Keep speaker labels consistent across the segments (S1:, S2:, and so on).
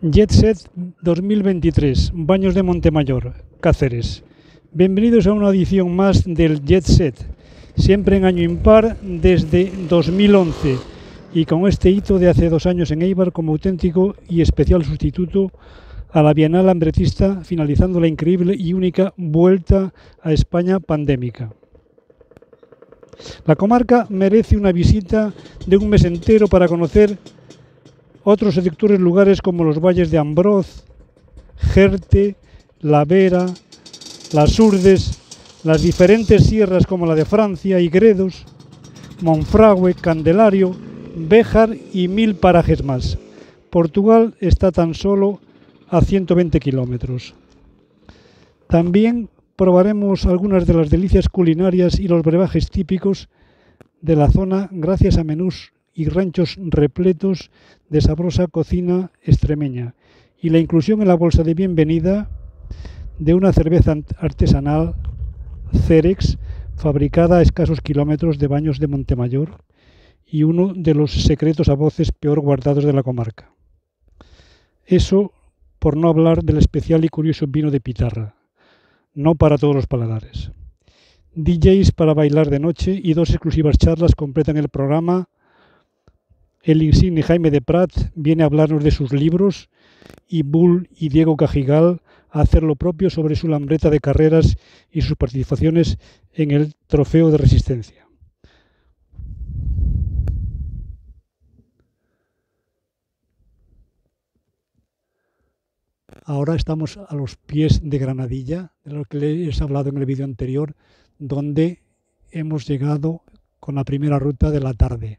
S1: Jet Set 2023, Baños de Montemayor, Cáceres. Bienvenidos a una edición más del Jet Set, siempre en año impar desde 2011 y con este hito de hace 2 años en Eibar como auténtico y especial sustituto a la Bienal Lambretista, finalizando la increíble y única vuelta a España pandémica. La comarca merece una visita de un mes entero para conocer otros seductores lugares como los valles de Ambroz, Jerte, La Vera, Las Urdes, las diferentes sierras como la de Francia y Gredos, Monfragüe, Candelario, Béjar y 1000 parajes más. Portugal está tan solo a 120 kilómetros. También probaremos algunas de las delicias culinarias y los brebajes típicos de la zona gracias a menús y ranchos repletos de sabrosa cocina extremeña y la inclusión en la bolsa de bienvenida de una cerveza artesanal Cerex fabricada a escasos kilómetros de Baños de Montemayor y uno de los secretos a voces peor guardados de la comarca. Eso por no hablar del especial y curioso vino de Pitarra, no para todos los paladares. DJs para bailar de noche y 2 exclusivas charlas completan el programa. El insigne Jaime de Prat viene a hablarnos de sus libros y Bull y Diego Cajigal a hacer lo propio sobre su lambreta de carreras y sus participaciones en el Trofeo de Resistencia. Ahora estamos a los pies de Granadilla, de lo que les he hablado en el vídeo anterior, donde hemos llegado con la primera ruta de la tarde.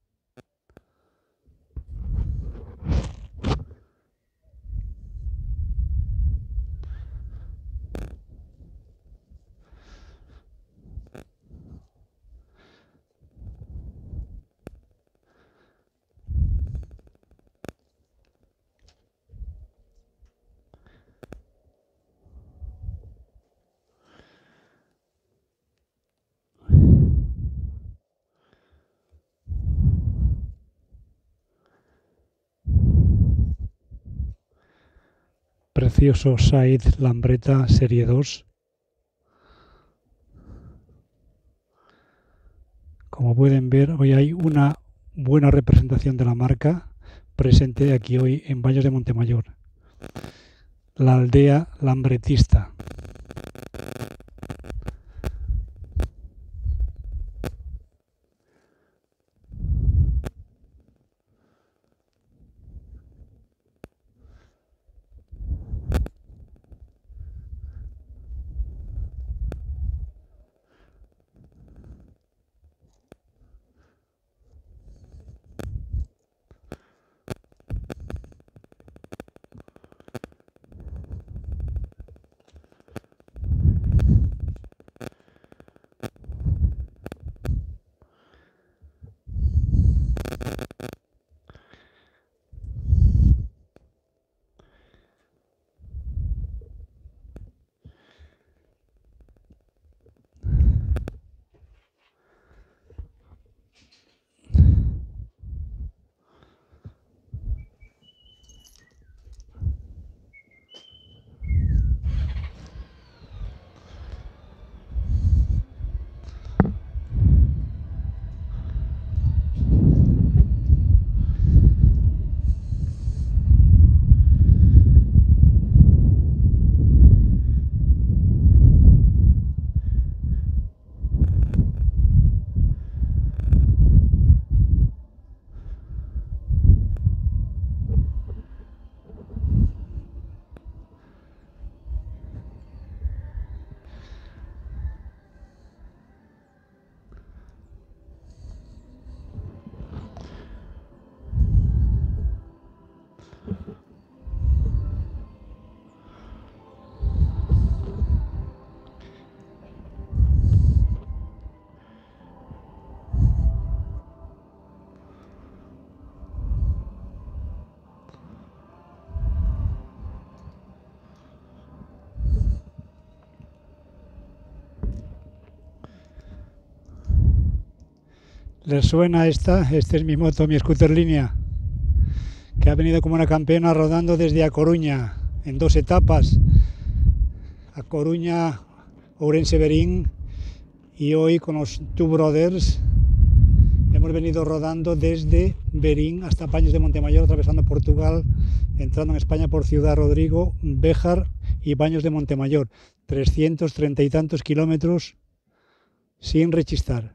S1: Precioso Said Lambreta Serie 2. Como pueden ver, hoy hay una buena representación de la marca presente aquí hoy en Baños de Montemayor, la aldea lambretista. ¿Les suena esta? Esta es mi moto, mi scooter línea, que ha venido como una campeona rodando desde A Coruña en 2 etapas, A Coruña, Ourense, Verín, y hoy con los Two Brothers hemos venido rodando desde Verín hasta Baños de Montemayor, atravesando Portugal, entrando en España por Ciudad Rodrigo, Béjar y Baños de Montemayor, 330 y tantos kilómetros sin rechistar.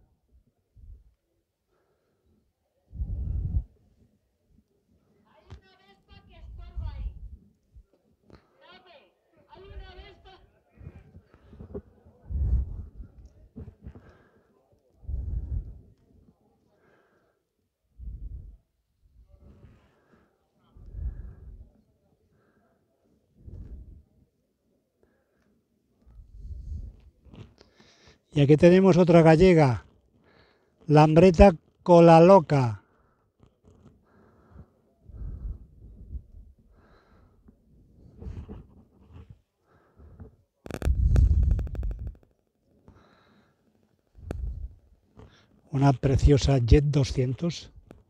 S1: Y aquí tenemos otra gallega, Lambreta Cola Loca. Una preciosa Jet 200.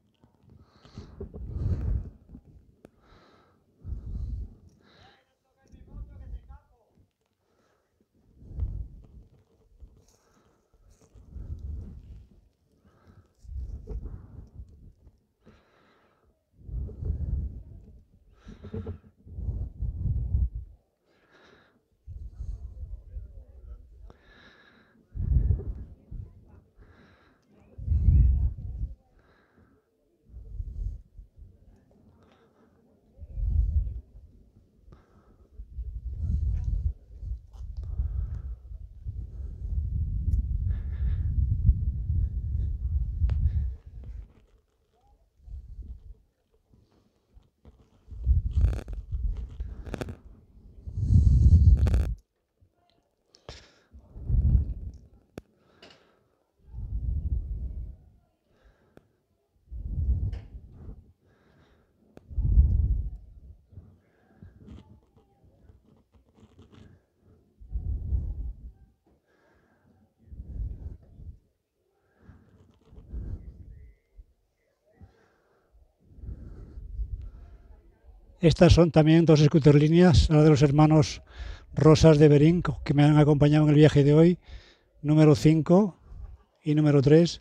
S1: Estas son también 2 scooter líneas, la de los hermanos Rosas de Verín, que me han acompañado en el viaje de hoy, número 5 y número 3.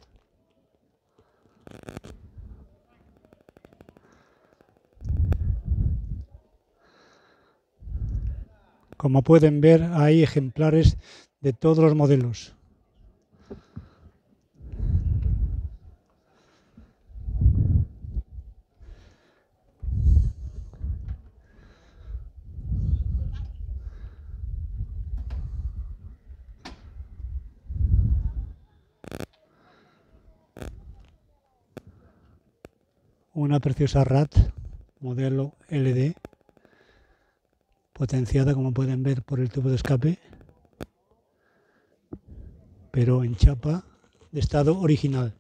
S1: Como pueden ver, hay ejemplares de todos los modelos. Una preciosa RAT, modelo LD, potenciada, como pueden ver, por el tubo de escape, pero en chapa de estado original.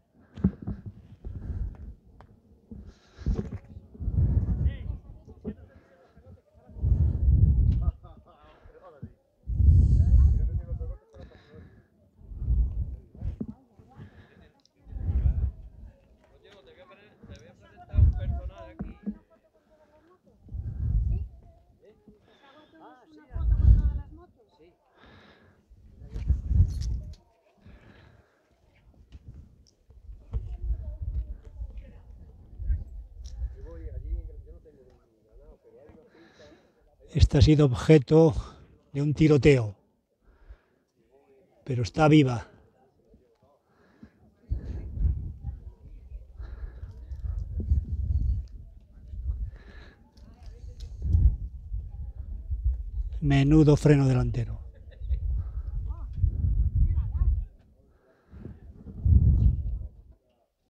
S1: Esta ha sido objeto de un tiroteo, pero está viva. Menudo freno delantero.